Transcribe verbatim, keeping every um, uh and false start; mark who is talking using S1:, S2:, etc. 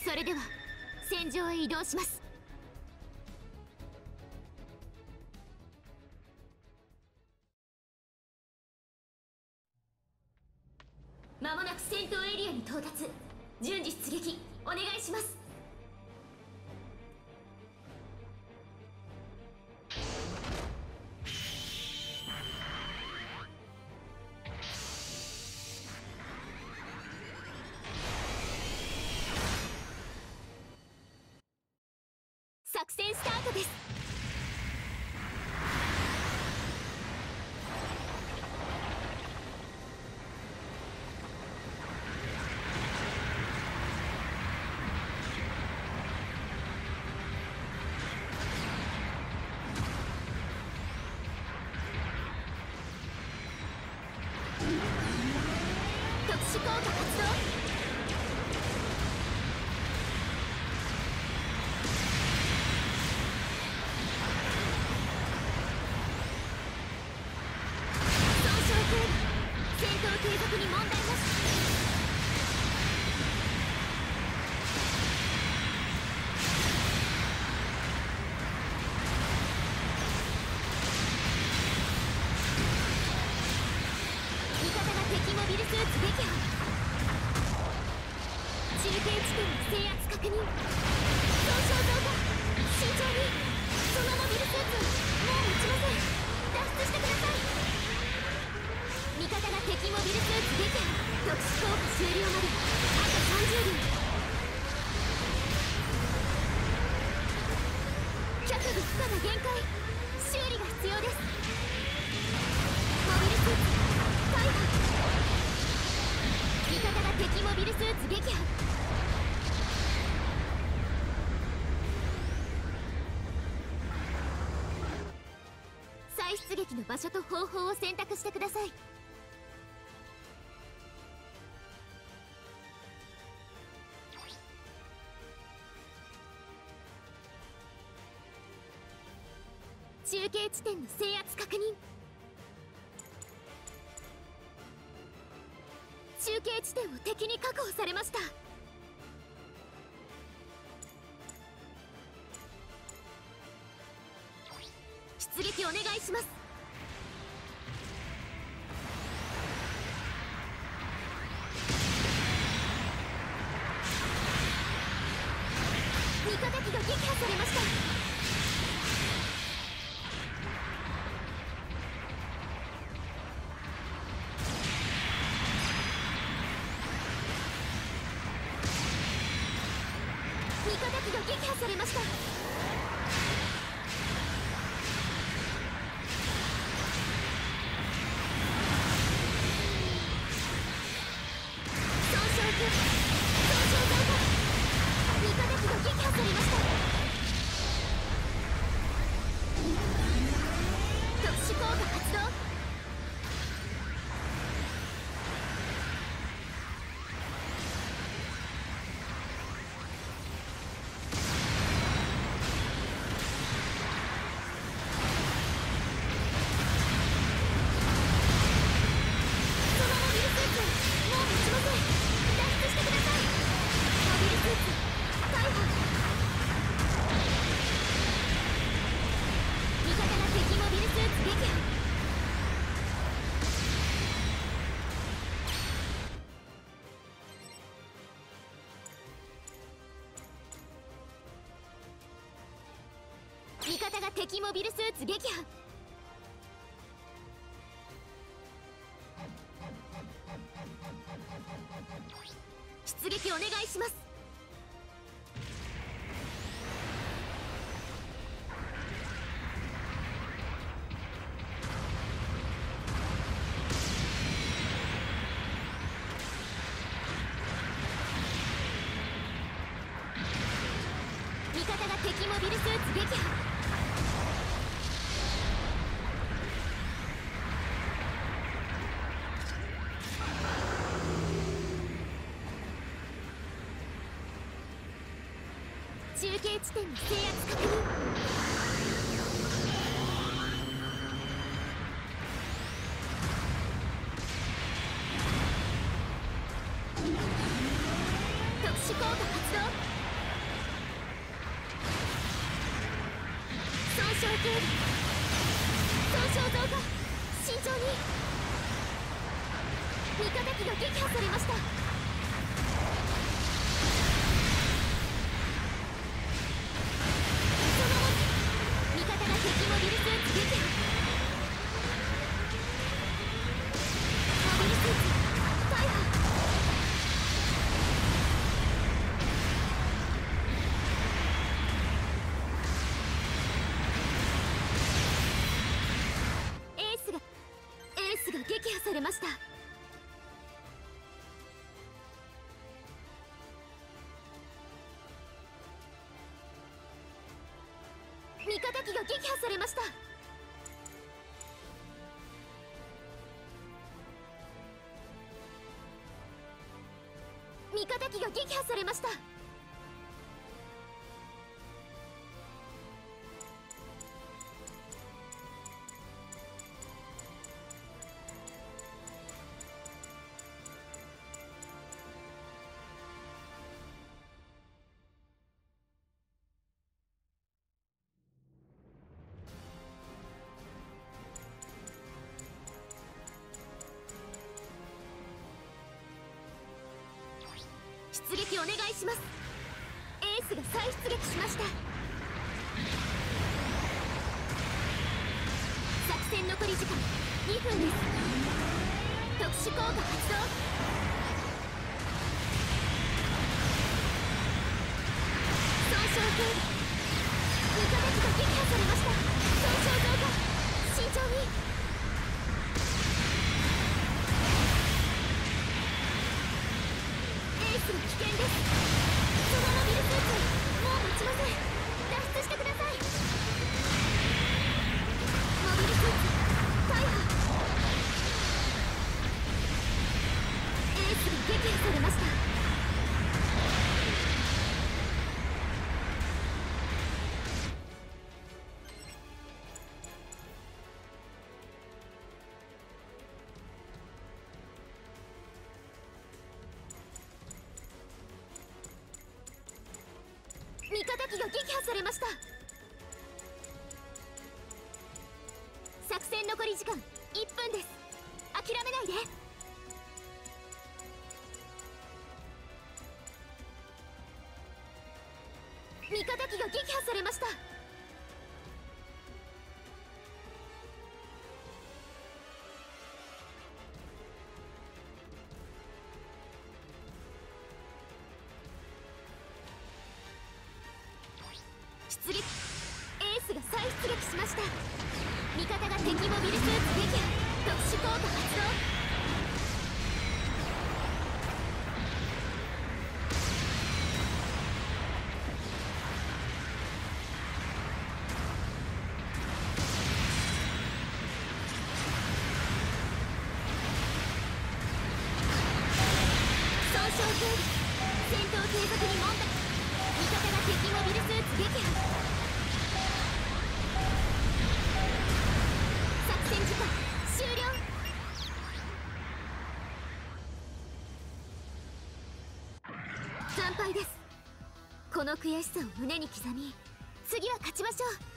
S1: それでは戦場へ移動します。まもなく戦闘エリアに到達。順次出撃お願いします。作戦スタートです。特殊効果発動。戦闘継続に問題なし。味方が敵モビルスーツ撃破。中継地点の制圧確認。損傷増加。慎重に。そのモビルスーツはもう撃ちません。脱出してください。味方が敵モビルスーツ撃破。特殊効果終了まであとさんじゅうびょう。脚部負荷が限界。修理が必要です。モビルスーツ大破。味方が敵モビルスーツ撃破。再出撃の場所と方法を選択してください。中継地点の制圧確認。中継地点を敵に確保されました。出撃お願いします。味方機が撃破されました。味方機が撃破されました。損傷増加。味方機が撃破されました。特殊効果発動。味方が敵モビルスーツ撃破。出撃お願いします。味方が敵モビルスーツ撃破。中継地点の制圧確認。特殊効果発動。損傷警備。損傷増加。慎重に。味方機が撃破されました。その文字。味方が敵モビルスーツ撃破。モビルスーツ大破。エースがエースが撃破されました。味方機が撃破されました。味方機が撃破されました。出撃お願いします。エースが再出撃しました。作戦残り時間にふんです。特殊効果発動。損傷警備。味方機が撃破されました。損傷増加。慎重に。危険です。そのモビルスーツもう持ちません。脱出してください。モビルスーツ大破。エースが撃破されました。味方機が撃破されました。作戦残り時間いっぷんです。諦めないで。味方機が撃破されました。出撃。エースが再出撃しました。味方が敵モビルスーツ撃破。特殊効果発動。損傷警備。戦闘継続に問題。味方が敵モビルスーツ撃破。作戦時間終了。惨敗です。この悔しさを胸に刻み、次は勝ちましょう。